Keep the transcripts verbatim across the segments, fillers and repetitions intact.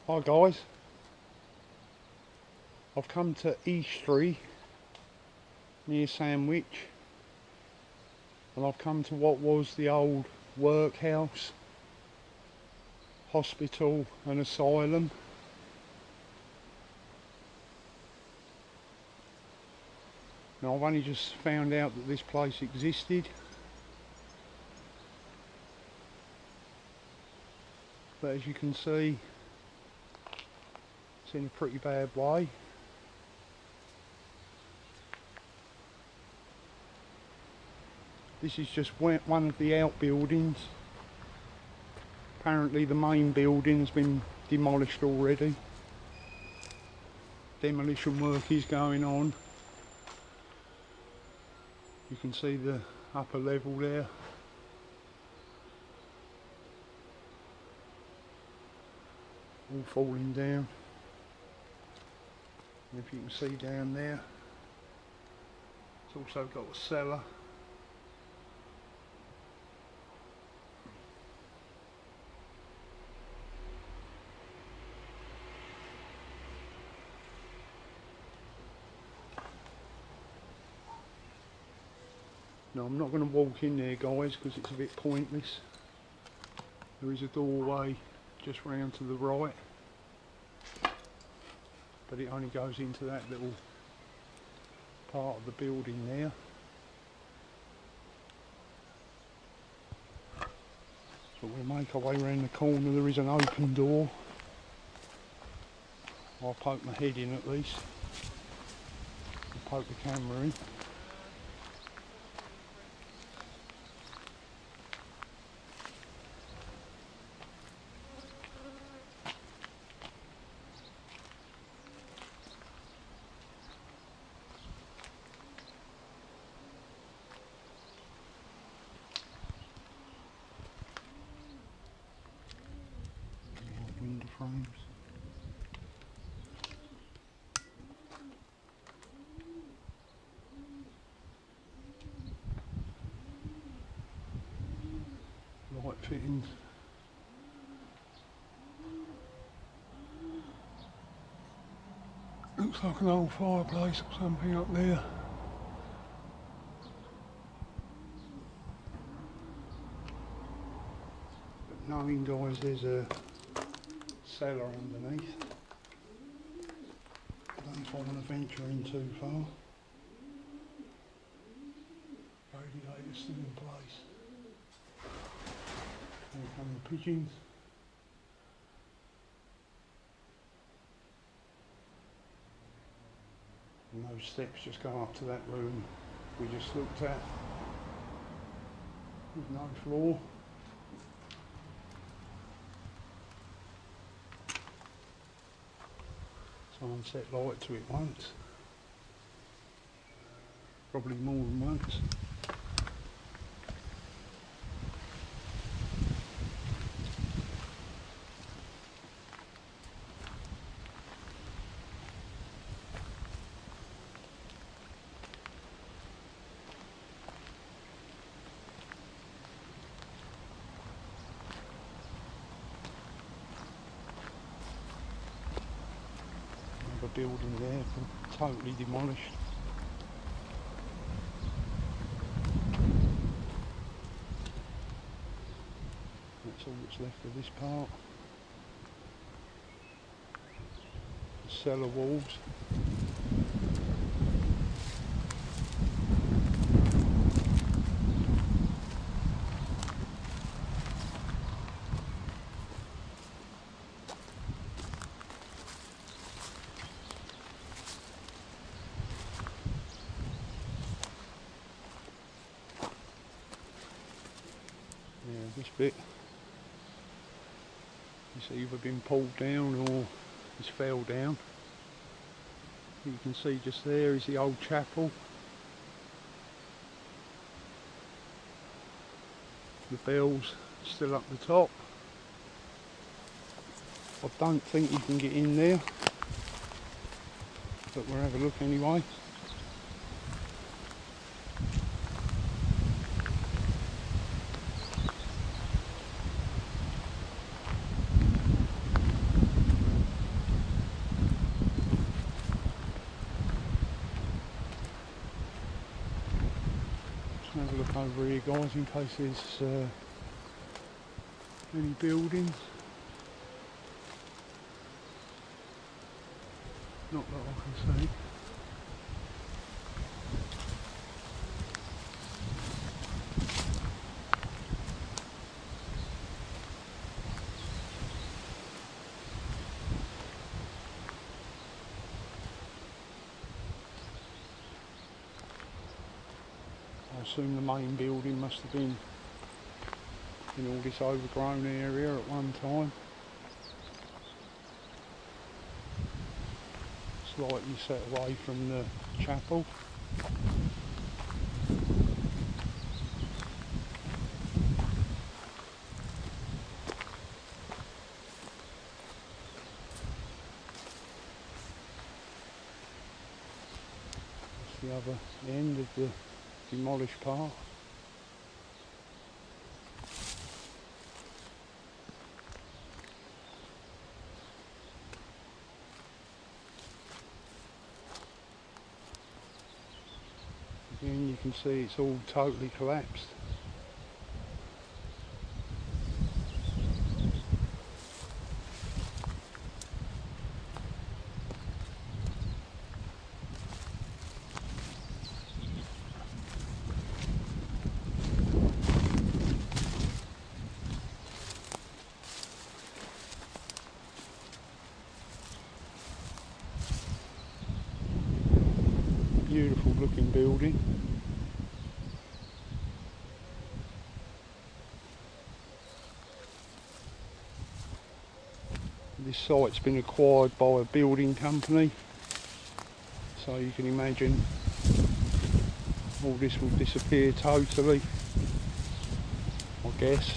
Hi guys, I've come to Eastry near Sandwich and I've come to what was the old workhouse, hospital and asylum. Now I've only just found out that this place existed, but as you can see it's in a pretty bad way. This is just one of the outbuildings. Apparently the main building has been demolished already. Demolition work is going on. You can see the upper level there. All falling down. And if you can see down there, it's also got a cellar. Now I'm not going to walk in there guys because it's a bit pointless. There is a doorway just round to the right, but it only goes into that little part of the building there. So we'll make our way around the corner. There is an open door. I'll poke my head in at least. I'll poke the camera in. Window frames. Light fittings. Looks like an old fireplace or something up there. But knowing guys, there's a cellar underneath. I don't know if I want to venture in too far. Radiator's still in place. Here come the pigeons. And those steps just go up to that room we just looked at. With no floor. Someone set light to it once. Probably more than once. Another building there, totally demolished. That's all that's left of this part. The cellar walls. Yeah, this bit it's either been pulled down or it's fell down. You can see just there is the old chapel. The bell's still up the top. I don't think you can get in there, but we'll have a look anyway. Have a look over here, guys, in case there's uh, any buildings. Not that I can see. I assume the main building must have been in all this overgrown area at one time. Slightly set away from the chapel. That's the other end of the demolished part. Again, you can see it's all totally collapsed. Beautiful looking building. This site's been acquired by a building company, so you can imagine all this will disappear totally, I guess,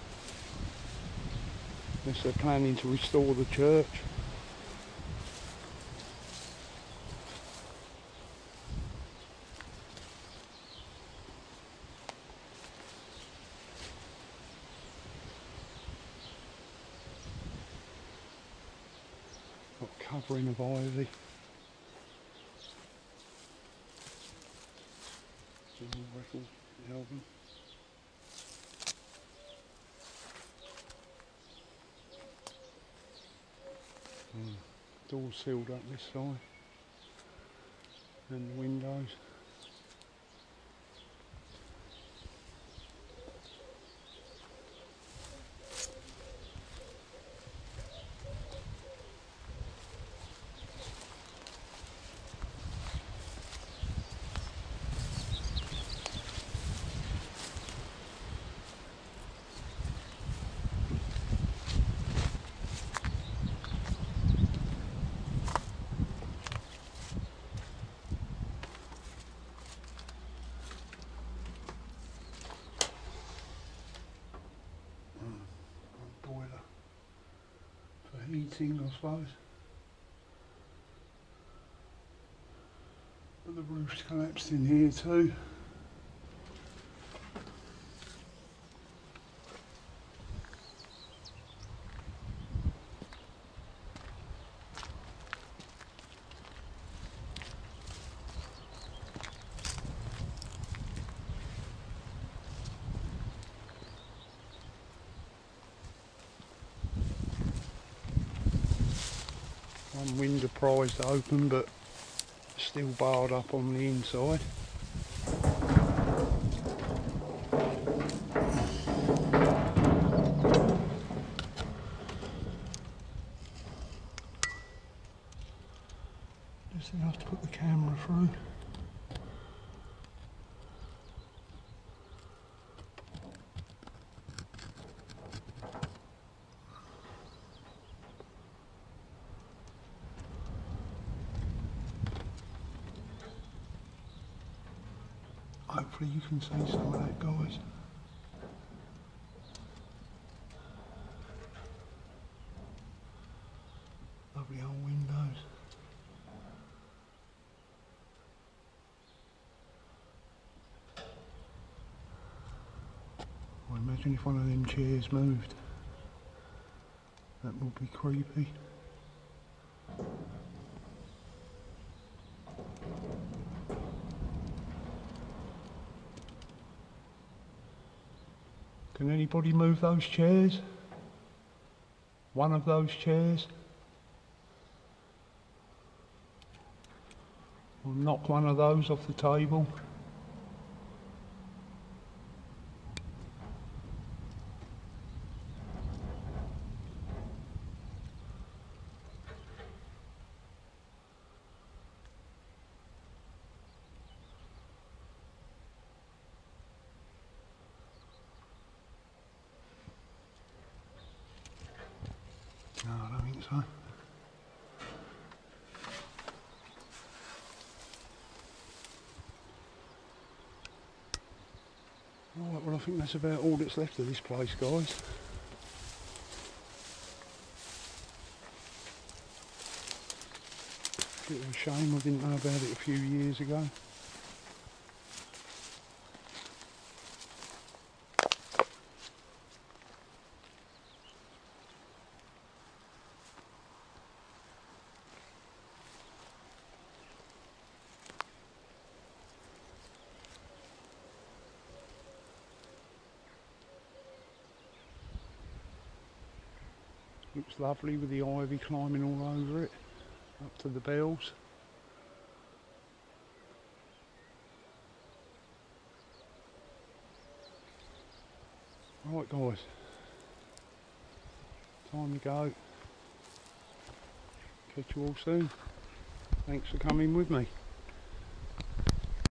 unless they're planning to restore the church. Got covering of ivy. General record album. Mm. Doors sealed up this side, and the windows. Heating, I suppose, but the roof's collapsed in here too. One window prized open, but still barred up on the inside. Just enough to put the camera through. Hopefully you can see some of that, guys. Lovely old windows. I imagine if one of them chairs moved, that would be creepy. Can anybody move those chairs? One of those chairs? Or knock one of those off the table? No, I don't think so. Alright, well I think that's about all that's left of this place, guys. Bit of a shame I didn't know about it a few years ago. Looks lovely with the ivy climbing all over it, up to the bells. Right guys, time to go. Catch you all soon. Thanks for coming with me.